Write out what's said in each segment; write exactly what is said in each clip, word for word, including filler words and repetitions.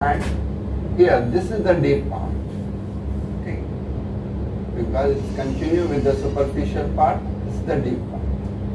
And here, this is the deep part. Okay, because it's continue with the superficial part. This is the deep part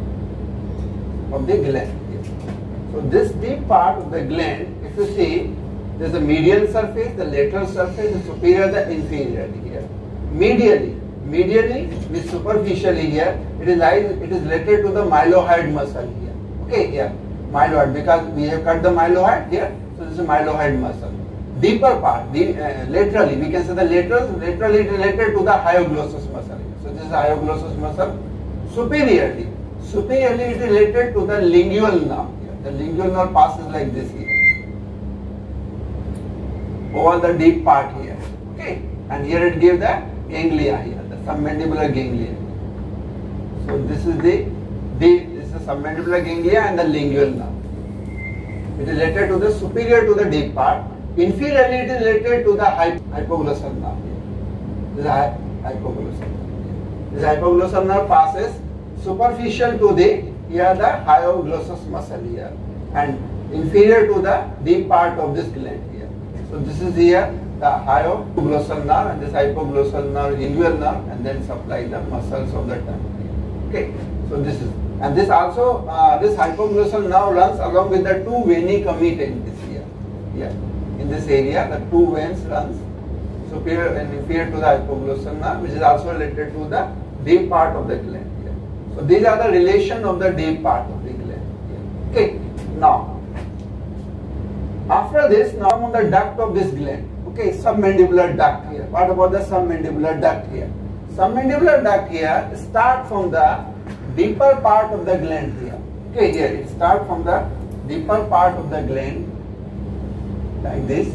of the gland. So this deep part of the gland, if you see, there is a medial surface, the lateral surface, the superior, the inferior here. Medially, medially with superficially here, it is like, it is related to the mylohyoid muscle here. Okay, here, mylohyoid, because we have cut the mylohyoid here, so this is mylohyoid muscle. Deeper part, the, uh, laterally, we can say the lateral, laterally related to the hyoglossus muscle. So this is hyoglossus muscle. Superiorly, superiorly it is related to the lingual nerve. The lingual nerve passes like this here, over the deep part here. Okay, and here it gives the ganglia here, the submandibular ganglia. So this is the, the this is submandibular ganglia and the lingual nerve. It is related to the superior to the deep part. Inferiorly it is related to the hypoglossal nerve. This is hypoglossal nerve. This hypoglossal nerve passes superficial to the here the hyoglossus muscle here, and inferior to the deep part of this gland here. So this is here the hypoglossal nerve, and this hypoglossal nerve, lingual nerve, and then supply the muscles of the tongue. Okay, so this is, and this also uh, this hypoglossal nerve runs along with the two veni comitatus here. Here in this area, the two veins runs superior and inferior to the hypoglossal nerve, which is also related to the deep part of the gland. So these are the relation of the deep part of the gland. Okay. Now, after this, now on the duct of this gland. Okay, submandibular duct here. What about the submandibular duct here? Submandibular duct here start from the deeper part of the gland here. Okay, here it start from the deeper part of the gland like this.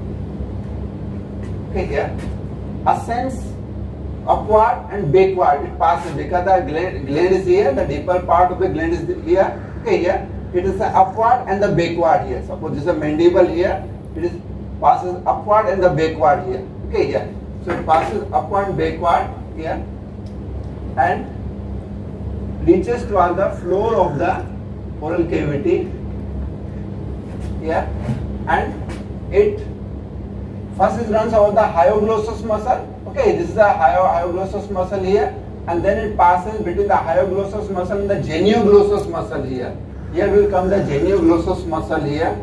Okay, here ascends upward and backward, it passes because the gland, gland is here, the deeper part of the gland is here. Okay, here it is the upward and the backward here. Suppose this is a mandible here, it is passes upward and the backward here. Okay, here. So it passes upward and backward here and reaches toward the floor of the oral cavity here, and it first it runs over the hyoglossus muscle. Okay, this is the hyoglossus muscle here, and then it passes between the hyoglossus muscle and the genioglossus muscle here. Here will come the genioglossus muscle here.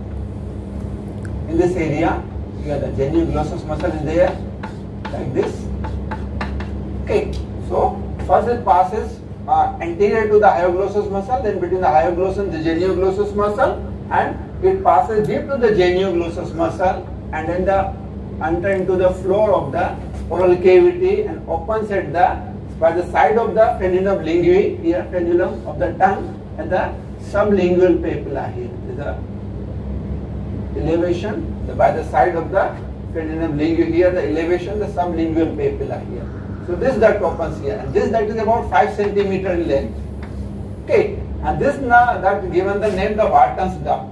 In this area, here the genioglossus muscle is there, like this. Okay, so first it passes uh, anterior to the hyoglossus muscle, then between the hyoglossus and the genioglossus muscle, and it passes deep to the genioglossus muscle, and then the enter into the floor of the oral cavity and opens at the by the side of the frenulum linguae here, frenulum of the tongue, and the sublingual papilla here. This is the elevation the, by the side of the frenulum linguae here, the elevation, the sublingual papilla here. So this duct opens here, and this duct is about five centimeter in length. Okay, and this now duct given the name the Wharton's duct.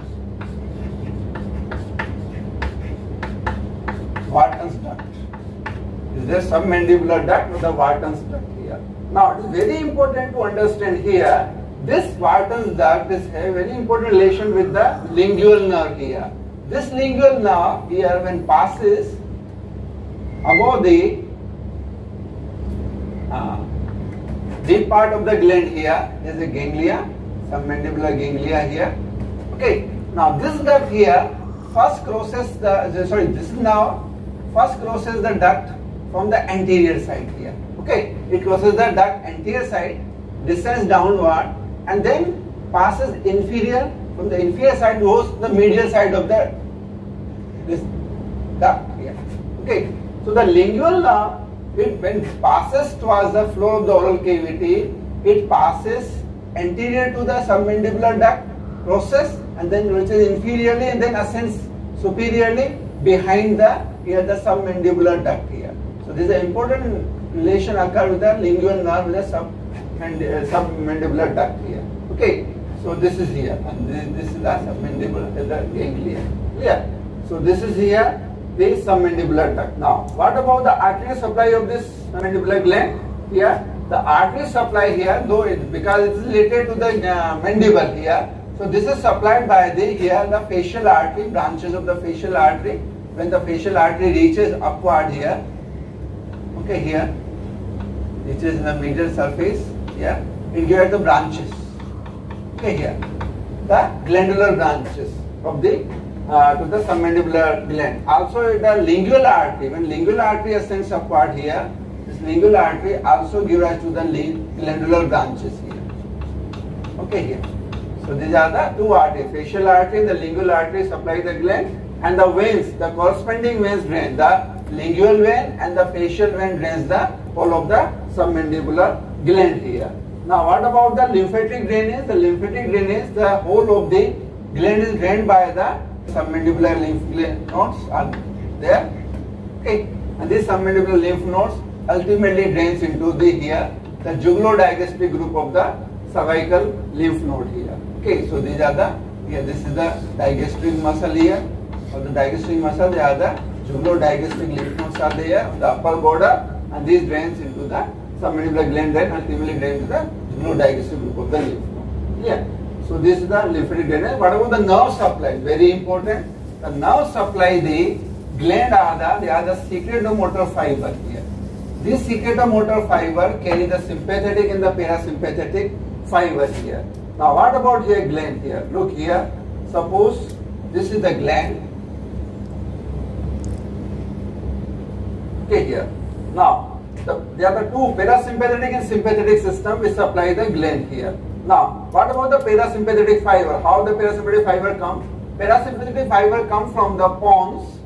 Wharton's duct. Is there submandibular duct or the Wharton's duct here? Now it is very important to understand here, this Wharton's duct is a very important relation with the lingual nerve here. This lingual nerve here, when passes above the uh, deep part of the gland here, there is a ganglia, submandibular ganglia here. Okay, now this duct here first crosses the, sorry, this is now first crosses the duct from the anterior side here. Okay, it crosses the duct anterior side, descends downward, and then passes inferior, from the inferior side goes to the medial side of the this duct here. Okay, so the lingual nerve, it when it passes towards the floor of the oral cavity, it passes anterior to the submandibular duct, crosses, and then reaches inferiorly, and then ascends superiorly behind the here the submandibular duct here. So this is an important relation occur with the lingual nerve with the sub and uh, submandibular duct here. Okay, so this is here, and this, this is the submandibular, the ganglia. Clear? So this is here the submandibular duct. Now, what about the arterial supply of this submandibular gland? Here, the arterial supply here, though it because it is related to the uh, mandible here, So this is supplied by the here the facial artery, branches of the facial artery. When the facial artery reaches upward here, okay, here, reaches in the medial surface, yeah, it gives the branches, okay, here, the glandular branches of the uh, to the submandibular gland. Also the lingual artery, when lingual artery ascends upward here, this lingual artery also gives rise to the glandular branches here, okay, here. So these are the two arteries, facial artery and the lingual artery supply the gland, and the veins, the corresponding veins drain, the lingual vein and the facial vein drains the whole of the submandibular gland here. Now what about the lymphatic drainage? The lymphatic drainage, the whole of the gland is drained by the submandibular lymph nodes are there, okay, and these submandibular lymph nodes ultimately drains into the here, the jugulo-digastric group of the cervical lymph node here. Okay, so these are the, here this is the digastric muscle here, or the digastric muscle, they are the jugulo-digastric lymph nodes are there on the upper border, and these drains into the submandibular gland, then ultimately drains to the jugulo-digastric group of the lymph node. Yeah. So this is the lymphatic drainage. What about the nerve supply? Very important. The nerve supply, the gland are the, they are the secretomotor fiber here. This secretomotor fiber carry the sympathetic and the parasympathetic fiber here. Now what about here gland here? Look here, suppose this is the gland, okay, here. Now the, there are the two parasympathetic and sympathetic system which supply the gland here. Now what about the parasympathetic fiber? How the parasympathetic fiber comes? Parasympathetic fiber comes from the pons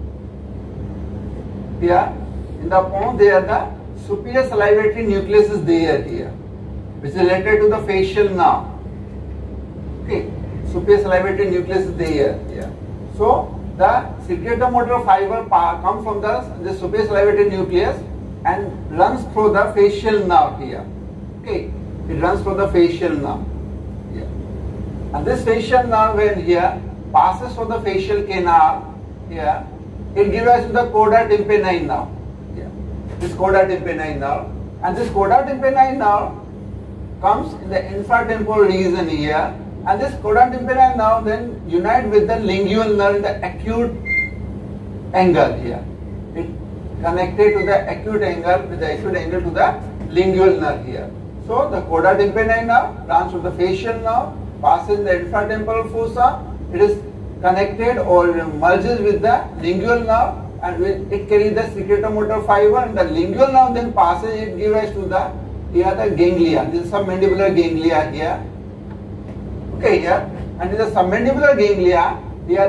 here. In the pons there the superior salivatory nucleus is there here, which is related to the facial nerve. Okay, superior salivatory nucleus is there here. So the secretomotor fiber comes from the, the superior salivatory nucleus and runs through the facial nerve here. Okay, it runs through the facial nerve here. And this facial nerve when here passes through the facial canal here, it gives rise to the coda tympani nerve. Here. This coda tympani nerve, and this coda tympani nerve comes in the infratemporal region here, and this coda tympani nerve then unite with the lingual nerve in the acute angle here. It connected to the acute angle with the acute angle to the lingual nerve here. So the coda tympani nerve runs to the facial nerve, passes the infratemporal fossa, it is connected or merges with the lingual nerve, and with it carries the secretomotor fiber, and the lingual nerve then passes, it gives rise to the here the ganglia. This is submandibular ganglia here. Okay, here, and in the submandibular ganglia, here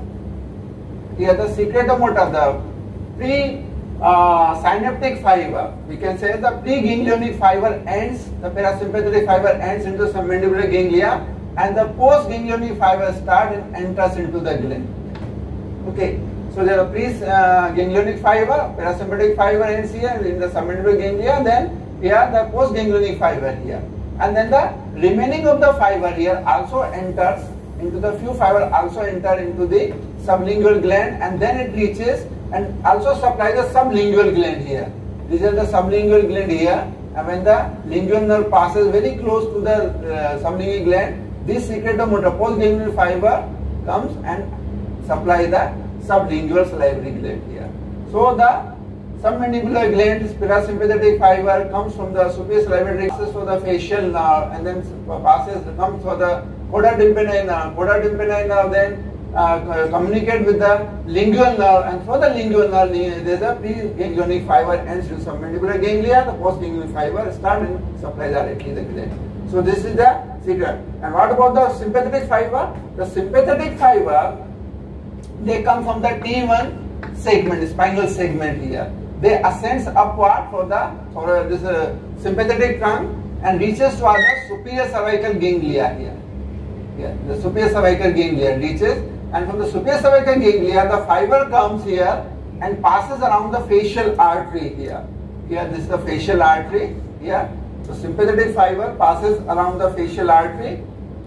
the here the secretomotor, the pre uh, synaptic fiber, we can say the pre-ganglionic fiber ends, the parasympathetic fiber ends into submandibular ganglia, and the post-ganglionic fiber starts and enters into the gland. Okay, so there are pre-ganglionic fiber, parasympathetic fiber ends here in the submandibular ganglia, then here the post-ganglionic fiber here, and then the remaining of the fiber here also enters into the few fiber also enter into the sublingual gland, and then it reaches and also supplies the sublingual gland here. These are the sublingual gland here, and when the lingual nerve passes very close to the uh, sublingual gland, this secretomotor post-ganglionic fiber comes and supply the sublingual salivary gland here. So the submandibular gland, parasympathetic fiber comes from the superior salivary passes for the facial nerve, and then passes comes for the coda tympani nerve. Coda tympani nerve then uh, communicate with the lingual nerve, and for the lingual nerve there is a pre-ganglionic fiber ends in submandibular ganglia. The post-ganglionic fiber start and supply directly the gland. So this is the secret. And what about the sympathetic fiber? The sympathetic fiber, they come from the T one segment, spinal segment here. They ascends upward for the for uh, this uh, sympathetic trunk and reaches to the superior cervical ganglia here. Yeah, the superior cervical ganglia reaches, and from the superior cervical ganglia the fiber comes here and passes around the facial artery here. Here this is the facial artery here. So sympathetic fiber passes around the facial artery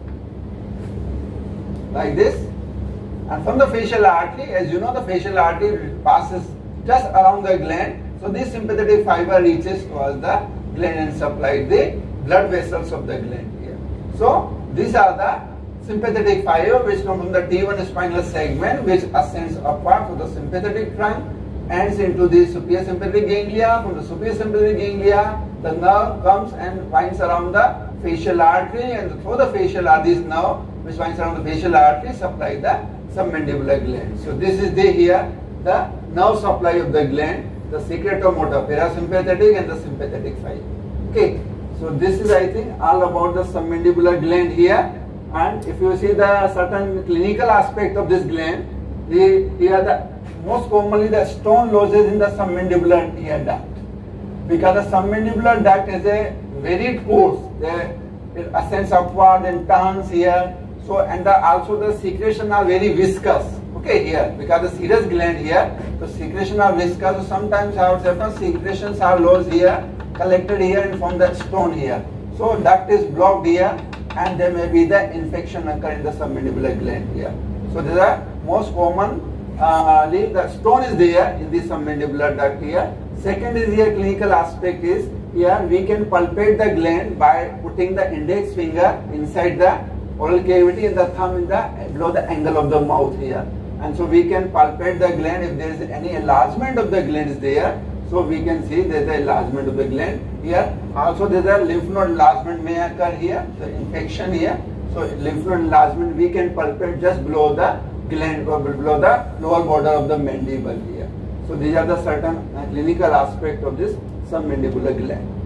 like this, and from the facial artery, as you know, the facial artery passes just around the gland. So this sympathetic fiber reaches towards the gland and supplies the blood vessels of the gland here. So these are the sympathetic fiber which comes from the T one spinal segment which ascends upward to the sympathetic trunk, ends into the superior sympathetic ganglia. From the superior sympathetic ganglia, the nerve comes and winds around the facial artery, and through the facial artery, this nerve which winds around the facial artery supply the submandibular gland. So this is the here the nerve supply of the gland, the secretomotor, parasympathetic and the sympathetic fiber. Okay, so this is I think all about the submandibular gland here. And if you see the certain clinical aspect of this gland, the here the most commonly the stone lodges in the submandibular ear duct, because the submandibular duct is a very coarse, it ascends upward and turns here. So and the, also the secretion are very viscous. Okay, here because the serous gland here, the secretion are viscous. So sometimes our certain secretions are lodged here, collected here and from the stone here. So duct is blocked here, and there may be the infection occur in the submandibular gland here. So these are most common. Uh, the stone is there in the submandibular duct here. Second is here clinical aspect is here we can palpate the gland by putting the index finger inside the oral cavity and the thumb in the below the angle of the mouth here, and so we can palpate the gland. If there is any enlargement of the gland is there, so we can see there is a enlargement of the gland here. Also there is a lymph node enlargement may occur here, the infection here. So lymph node enlargement we can palpate just below the gland or below the lower border of the mandible here. So these are the certain uh, clinical aspect of this submandibular gland.